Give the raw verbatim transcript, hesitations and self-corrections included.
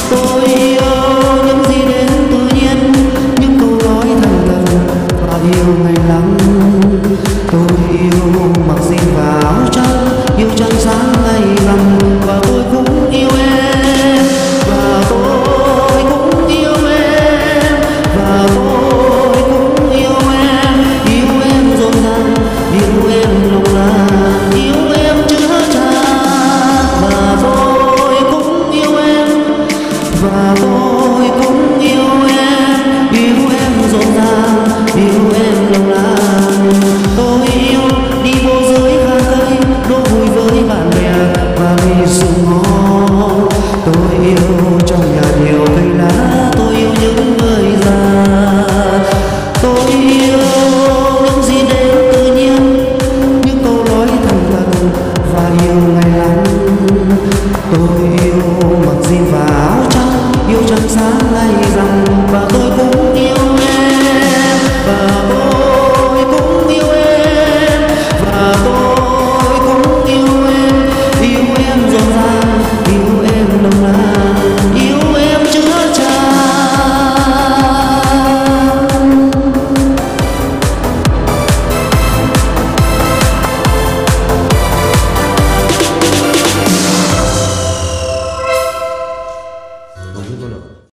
Tôi yêu những gì đến tự nhiên, những câu nói thành thật và yêu ngày lắm. Tôi yêu mặc jean và áo trắng, yêu trăng sáng ngày rằm. Và tôi cũng yêu em, và tôi cũng yêu em, và tôi cũng yêu em. Yêu em rộn ràng, yêu em nồng nàn, yêu em chứa chan. Và tôi cũng yêu em, và tôi cũng yêu em. Yêu em rộn ràng, yêu em nồng nàn. Tôi yêu đi vô giới khang cây, đố vui với bạn bè và vì sự ngon. Tôi yêu trong nhà nhiều cây lá, tôi yêu những người già. Tôi yêu những gì đến tự nhiên, những câu nói thành thật và yêu ngày lắm. Tôi yêu mặc jean và áo trắng, yêu trăng sáng ngày rằm.